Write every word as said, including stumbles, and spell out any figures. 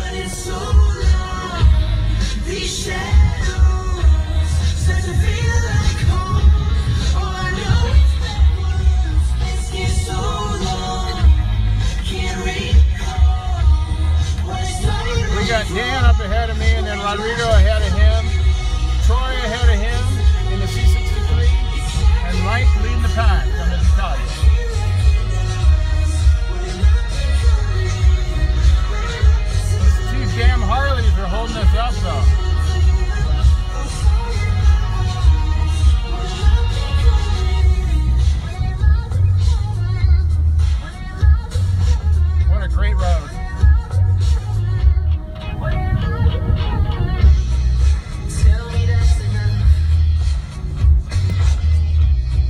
Dan up ahead of me, and then Rodrigo ahead of him, Troy ahead of him in the C sixty-three, and Mike leading the pack.